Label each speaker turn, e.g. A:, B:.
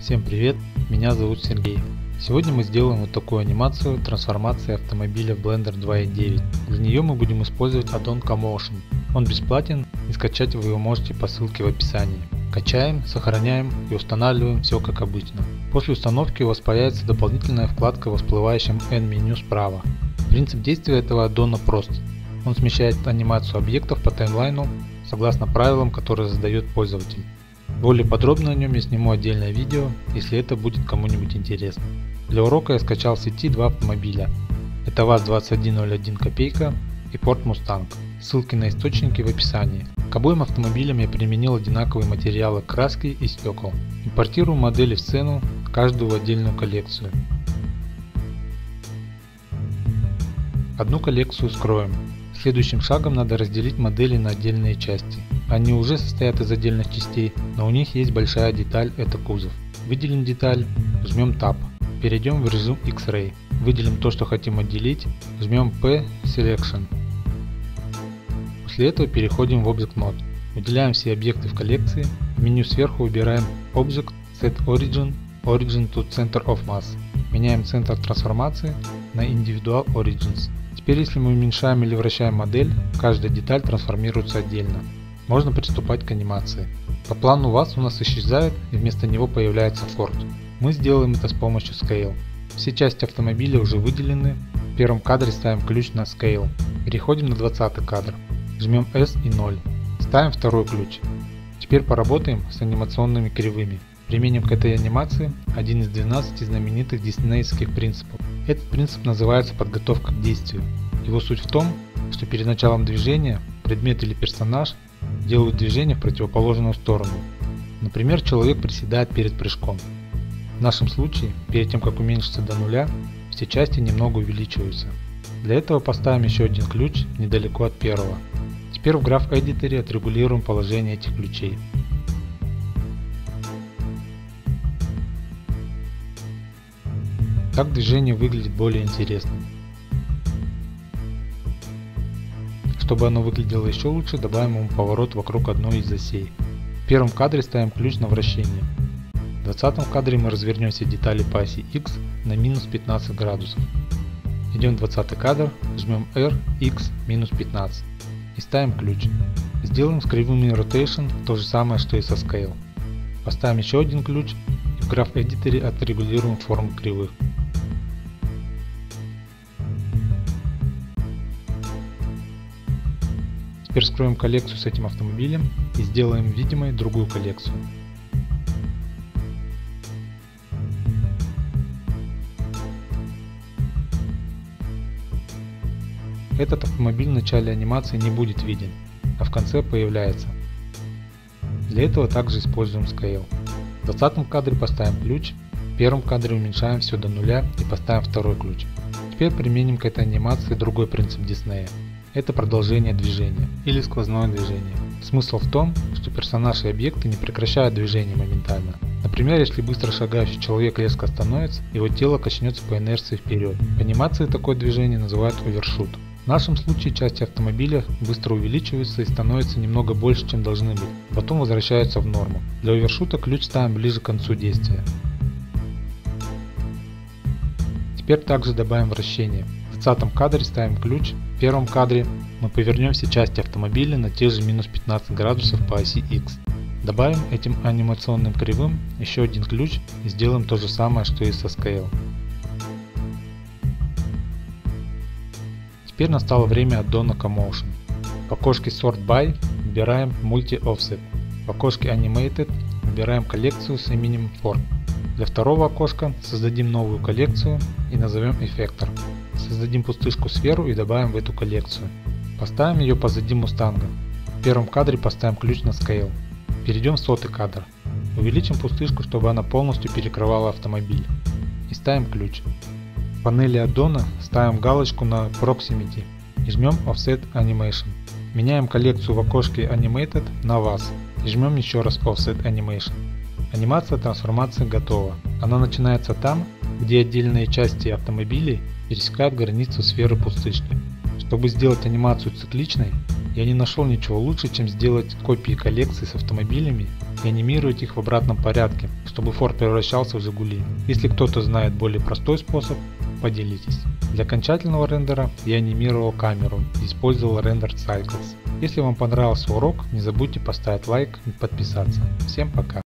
A: Всем привет, меня зовут Сергей. Сегодня мы сделаем вот такую анимацию трансформации автомобиля в Blender 2.9. Для нее мы будем использовать аддон Comotion. Он бесплатен и скачать вы его можете по ссылке в описании. Качаем, сохраняем и устанавливаем все как обычно. После установки у вас появится дополнительная вкладка в всплывающем N-меню справа. Принцип действия этого аддона прост. Он смещает анимацию объектов по таймлайну согласно правилам, которые задает пользователь. Более подробно о нем я сниму отдельное видео, если это будет кому-нибудь интересно. Для урока я скачал в сети два автомобиля. Это ВАЗ-2101 копейка и Ford Mustang. Ссылки на источники в описании. К обоим автомобилям я применил одинаковые материалы краски и стекол. Импортирую модели в сцену, каждую в отдельную коллекцию. Одну коллекцию скроем. Следующим шагом надо разделить модели на отдельные части. Они уже состоят из отдельных частей, но у них есть большая деталь, это кузов. Выделим деталь, жмем Tab. Перейдем в режим X-Ray. Выделим то, что хотим отделить, жмем P Selection. После этого переходим в Object Mode. Выделяем все объекты в коллекции. В меню сверху выбираем Object, Set Origin, Origin to Center of Mass. Меняем центр трансформации на Individual Origins. Теперь, если мы уменьшаем или вращаем модель, каждая деталь трансформируется отдельно. Можно приступать к анимации. По плану ВАЗ у нас исчезает и вместо него появляется Ford. Мы сделаем это с помощью Scale. Все части автомобиля уже выделены. В первом кадре ставим ключ на Scale. Переходим на 20 кадр. Жмем S и 0. Ставим второй ключ. Теперь поработаем с анимационными кривыми. Применим к этой анимации один из 12 знаменитых диснеевских принципов. Этот принцип называется подготовка к действию. Его суть в том, что перед началом движения предмет или персонаж делают движение в противоположную сторону. Например, человек приседает перед прыжком. В нашем случае, перед тем как уменьшиться до нуля, все части немного увеличиваются. Для этого поставим еще один ключ недалеко от первого. Теперь в Graph Editor отрегулируем положение этих ключей. Так движение выглядит более интересным. Чтобы оно выглядело еще лучше, добавим ему поворот вокруг одной из осей. В первом кадре ставим ключ на вращение. В 20 кадре мы развернем все детали по оси X на минус 15 градусов. Идем в 20 кадр, жмем R, X, минус 15 и ставим ключ. Сделаем с кривыми Rotation то же самое, что и со Scale. Поставим еще один ключ и в Graph Editor отрегулируем форму кривых. Теперь скроем коллекцию с этим автомобилем и сделаем видимой другую коллекцию. Этот автомобиль в начале анимации не будет виден, а в конце появляется. Для этого также используем Scale. В 20 кадре поставим ключ, в первом кадре уменьшаем все до нуля и поставим второй ключ. Теперь применим к этой анимации другой принцип Диснея. Это продолжение движения или сквозное движение. Смысл в том, что персонаж и объекты не прекращают движение моментально. Например, если быстро шагающий человек резко остановится, его тело качнется по инерции вперед. В анимации такое движение называют овершут. В нашем случае части автомобиля быстро увеличиваются и становятся немного больше, чем должны быть, потом возвращаются в норму. Для овершута ключ ставим ближе к концу действия. Теперь также добавим вращение. В 20 кадре ставим ключ, в первом кадре мы повернем все части автомобиля на те же минус 15 градусов по оси X. Добавим этим анимационным кривым еще один ключ и сделаем то же самое, что и со Scale. Теперь настало время аддона Comotion. В окошке Sort By выбираем Multi Offset. В окошке Animated выбираем коллекцию с именем Ford. Для второго окошка создадим новую коллекцию и назовем Effector. Создадим пустышку сферу и добавим в эту коллекцию. Поставим ее позади Мустанга. В первом кадре поставим ключ на Scale. Перейдем в 100 кадр. Увеличим пустышку, чтобы она полностью перекрывала автомобиль. И ставим ключ. В панели аддона ставим галочку на Proximity и жмем Offset Animation. Меняем коллекцию в окошке Animated на VAZ и жмем еще раз Offset Animation. Анимация трансформации готова. Она начинается там, где отдельные части автомобилей пересекают границу сферы пустышки. Чтобы сделать анимацию цикличной, Я не нашел ничего лучше, чем сделать копии коллекции с автомобилями и анимировать их в обратном порядке, чтобы Ford превращался в Жигули. Если кто-то знает более простой способ, поделитесь. Для окончательного рендера я анимировал камеру и использовал Rendered Cycles. Если вам понравился урок, не забудьте поставить лайк и подписаться. Всем пока!